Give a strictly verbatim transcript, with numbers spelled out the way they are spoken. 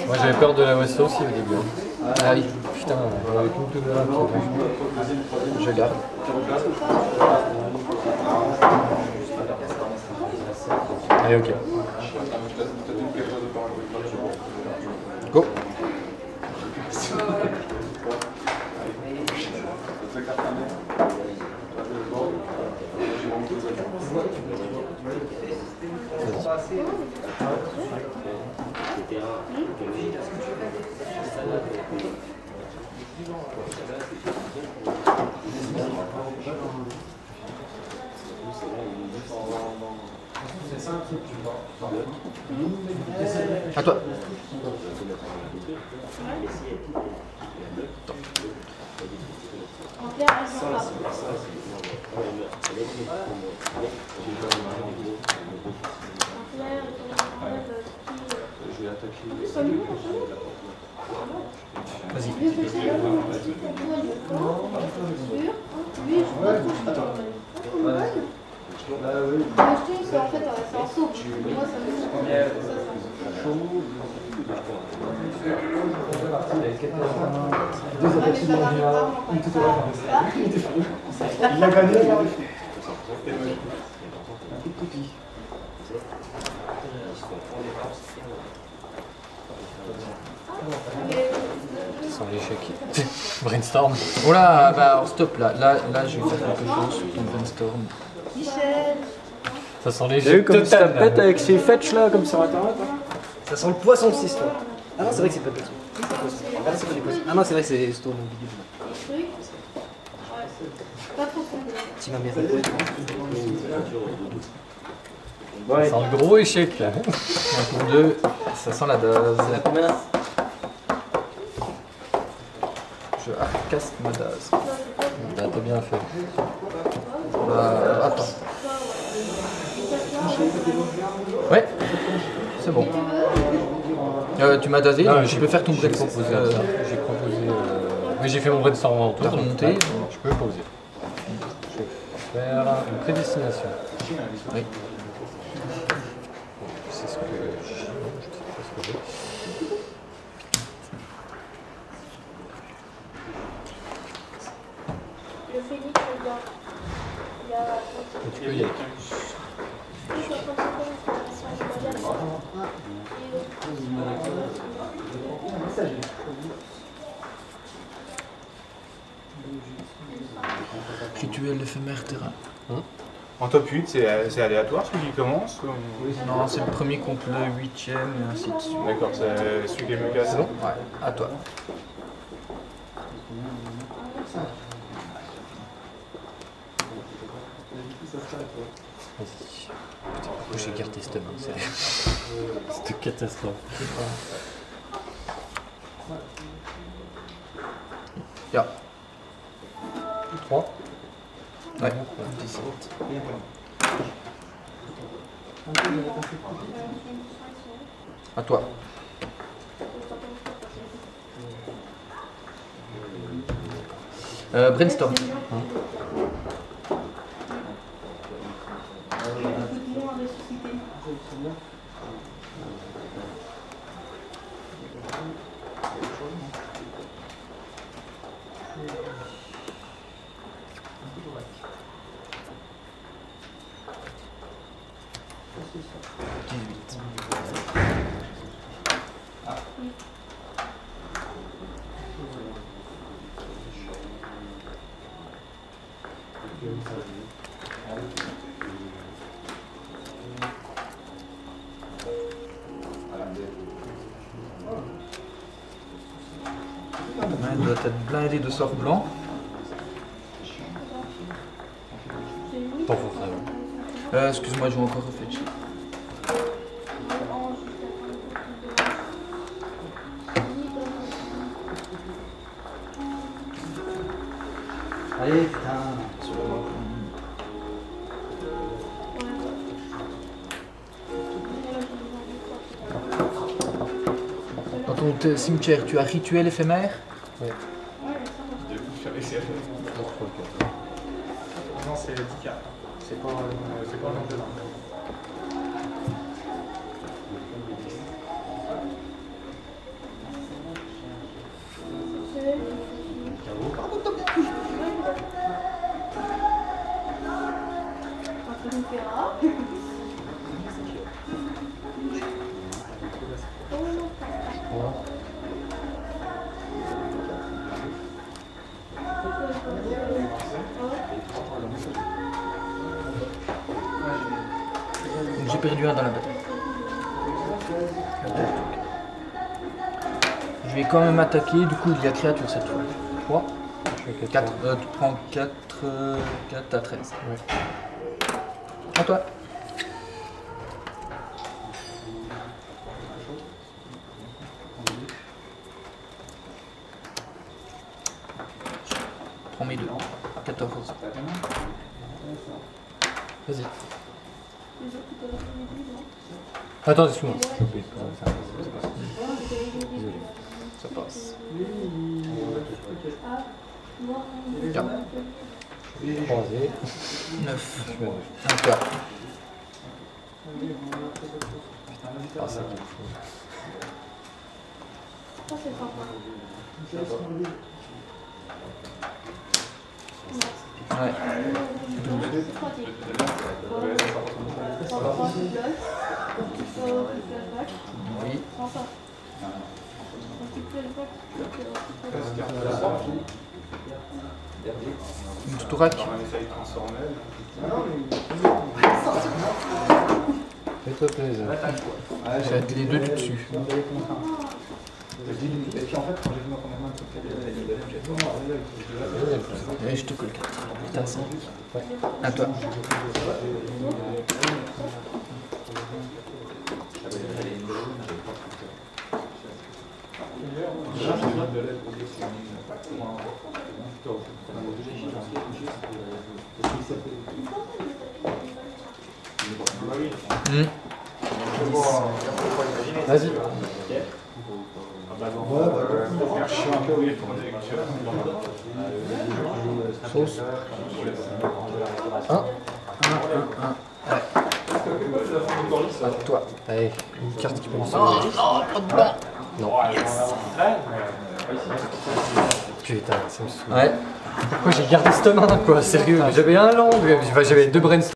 Moi j'avais peur de la West aussi au début. Ah oui, putain, avec une toute là, je garde. Allez, ok. Go. À toi. Vas-y. C'est en fait c'est un saut. Moi ça me Deux aperçus dans une toute heure. Il était fou. Il a gagné. Un coup de copie. Sans l'échec. Brainstorm. Oh là, bah alors stop là. Là, là je vais faire quelque chose sur ton brainstorm. Michel. Ça sent T'as l'échec. vu comme ça pète avec ses fetch là, comme sur internet? Ça sent le poisson cette histoire. Ah non, c'est vrai que c'est pas le poisson. Ah, c'est pas des poissons. Ah non, c'est vrai que c'est Storm vidéo. Pas trop con. Tu m'as bien. Ça sent le gros échec là. Un pour deux, ça sent la dose. C'est la combien? Je casse ma dose. Bah, t'as bien fait. Euh, attends. Ouais, c'est bon. Euh, tu m'as dasé, donc tu peux faire ton brainstorm. Euh, j'ai proposé. Euh... Oui, j'ai fait mon brainstorm en tour. Remonté. Je peux poser. Je vais faire une prédestination. Oui. C'est ce que je sais pas ce que j'ai. Le phénix, il y a. Tu peux y aller. Rituel éphémère terrain. Hein? En top huit, c'est aléatoire celui qui commence ou... Non, c'est le premier contre le huitième et ainsi de suite. D'accord, c'est celui qui est mieux cassé. Ouais, à toi. Vas-y. Putain, pourquoi j'ai gardé cette main, sérieux. C'était une catastrophe. Ya. trois. Ouais, dix-sept. À toi. Euh, brainstorm. Hein? dix-huit. Elle doit être blindée de sorts blancs. Pas pour ça. Euh, excuse-moi, je joue encore au fetch. Allez, putain. Dans ton cimetière, tu as rituel éphémère? Ouais. Non, c'est dix K. C'est pas, euh, c'est pas un nombre de mains. Donc j'ai perdu un dans la bataille. Je vais quand même attaquer, du coup il y a créature cette fois. trois. quatre. Euh, tu prends quatre, euh, quatre à treize. Ouais. À toi. Je prends mes deux. quatorze. Vas-y. Attends, excuse-moi. Désolé. Ça passe. Croisé. neuf. Je mets neuf. À toi. Ah, ça quelque chose. Ça, c'est sympa. Ouais. Oui. Une tourac. Fais-toi plaisir. Je vais être les deux du dessus. Et je te colle quatre. Putain, ça. Ouais. À toi. Mmh. Vas-y. Sauce. un. un, un, un. Ouais. À toi. Allez, une carte qui peut me Oh sauver. non, pas de blanc. Non. Putain, ça me saoule. Ouais. Pourquoi j'ai gardé cette main, quoi? Sérieux, j'avais un land, j'avais deux brainstorms.